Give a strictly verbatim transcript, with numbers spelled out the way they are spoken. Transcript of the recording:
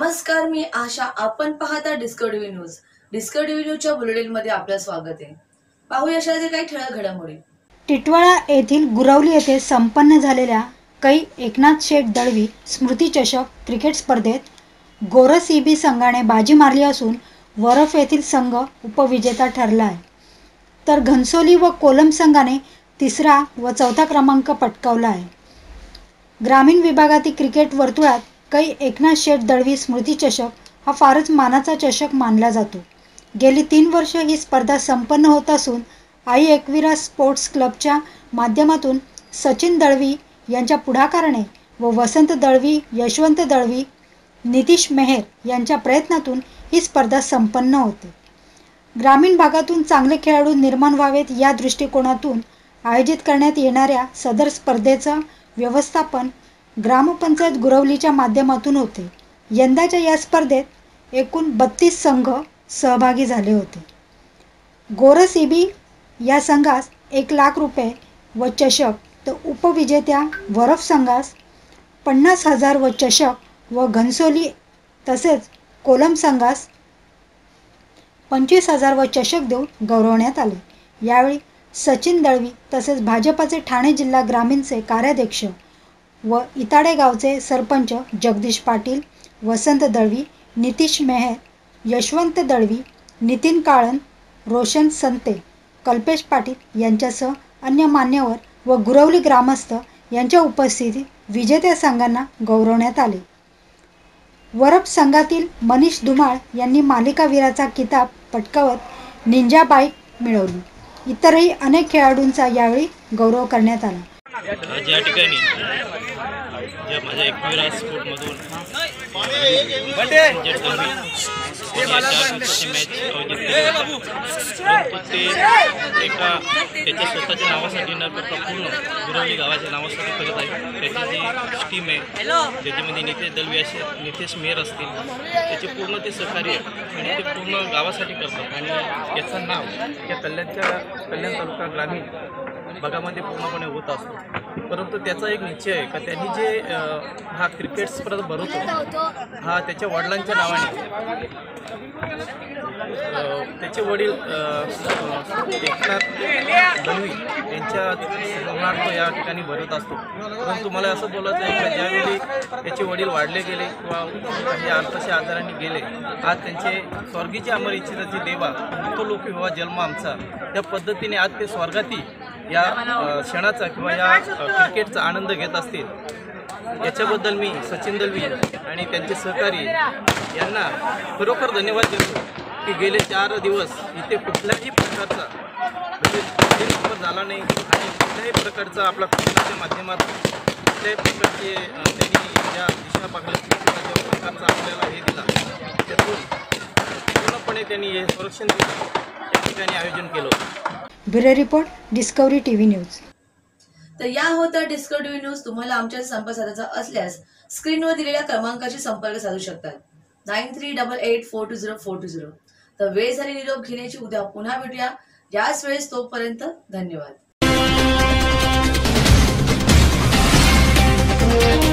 नमस्कार, मी आशा. आपण पाहता डिस्कव्हरी न्यूज. डिस्कव्हरी न्यूजच्या बुलेटिनमध्ये आपलं स्वागत आहे. पाहूया अशातील काही ठळक घडामोडी. टिटवाळा येथील गुरवली येथे संपन्न झालेल्या कै एकनाथ शेठ दळवी स्मृती चषक क्रिकेट स्पर्धेत गोरस ईबी संघाने बाजी मारली असून वरफ येथील संघ उपविजेता ठरला आहे, तर घनसोली व कोलम संघाने तिसरा व चौथा क्रमांक पटकावला आहे. ग्रामीण विभागातील क्रिकेट वर्तुळात कै एकनाथ शेठ दळवी स्मृती चषक हा फारच मानाचा चषक मानला जातो. गेली तीन वर्ष ही स्पर्धा संपन्न होत असून आई एकविरा स्पोर्ट्स क्लबच्या माध्यमातून सचिन दळवी यांच्या पुढाकाराने व वसंत दळवी, यशवंत दळवी, नितीश मेहर यांच्या प्रयत्नातून ही स्पर्धा संपन्न होते. ग्रामीण भागातून चांगले खेळाडू निर्माण व्हावेत या दृष्टिकोनातून आयोजित करण्यात येणाऱ्या सदर स्पर्धेचं व्यवस्थापन ग्रामपंचायत गुरवलीच्या माध्यमातून होते. यंदाच्या या स्पर्धेत एकूण बत्तीस संघ सहभागी झाले होते. गोरस ईबी या संघास एक लाख रुपये व चषक, तर उपविजेत्या वरफ संघास पन्नास हजार व चषक व घनसोली तसेच कोलम संघास पंचवीस हजार व चषक देऊन गौरवण्यात आले. यावेळी सचिन दळवी तसेच भाजपाचे ठाणे जिल्हा ग्रामीणचे कार्याध्यक्ष व इताडे गावचे सरपंच जगदीश पाटील, वसंत दळवी, नितीश मेहर, यशवंत दळवी, नितीन काळन, रोशन संते, कल्पेश पाटील यांच्यासह अन्य मान्यवर व गुरवली ग्रामस्थ यांच्या उपस्थितीत विजेत्या संघांना गौरवण्यात आले. वरफ संघातील मनीष धुमाळ यांनी मालिकावीराचा किताब पटकावत निंजा बाईक मिळवली. इतरही अनेक खेळाडूंचा यावेळी गौरव करण्यात आला. आज या ठिकाणी ज्या माझ्या एकविरा स्पोर्टमधून मॅच आयोजित परंतु ते एका त्याच्या स्वतःच्या नावासाठी न करता पूर्ण गुरवली गावाच्या नावासाठी करत आहे. त्याची जी टीम आहे त्याच्यामध्ये नितेश दळवी असे नितेश मेहर असतील, त्याचे पूर्ण ते सहकार्य आणि ते पूर्ण गावासाठी करतात आणि याचं नाव या कल्याणच्या कल्याण तालुका ग्रामीण भागामध्ये पूर्णपणे होत असतो. परंतु त्याचा एक निश्चय आहे का त्यांनी जे हा क्रिकेट स्पर्धा भरवतो हा त्याच्या वडिलांच्या नावाने, त्याचे वडील एकनाथ दळवी यांच्या स्मरणार्थ या ठिकाणी भरत असतो. परंतु मला असं बोलायचं आहे की ज्यावेळी त्याचे वडील वाढले गेले किंवा काही अर्थाशी आजारांनी गेले, आज त्यांचे स्वर्गीचे अमर इच्छिताचे देवा तो लोकी व्हावा जन्म आमचा, त्या पद्धतीने आज ते स्वर्गाती या क्षणाचा किंवा या क्रिकेटचा आनंद घेत असतील. याच्याबद्दल मी सचिन दळवी आणि त्यांचे सहकारी यांना खरोखर धन्यवाद देतो की गेले चार दिवस इथे कुठल्याही प्रकारचा नंबर झाला नाही आणि कुठल्याही प्रकारचा आपला क्रिकेटच्या माध्यमातून कुठल्याही प्रकारचे त्यांनी ज्या दिशा पाकल्या प्रकारचा आपल्याला हे दिला त्यातून पूर्णपणे त्यांनी हे संरक्षण दिलं या ठिकाणी आयोजन केलं. Bureau report Discovery TV news. तर या होत्या डिस्कव्हरी न्यूज. तुम्हाला आमच्या संपर्क साधायचा असल्यास स्क्रीनवर दिलेल्या क्रमांकाशी संपर्क साधू शकतात. Nine three double eight four two zero four two zero. तर वेळ झाली निरोप घेण्याची. उद्या पुन्हा भेटूया. याच वेळेस तोपर्यंत धन्यवाद.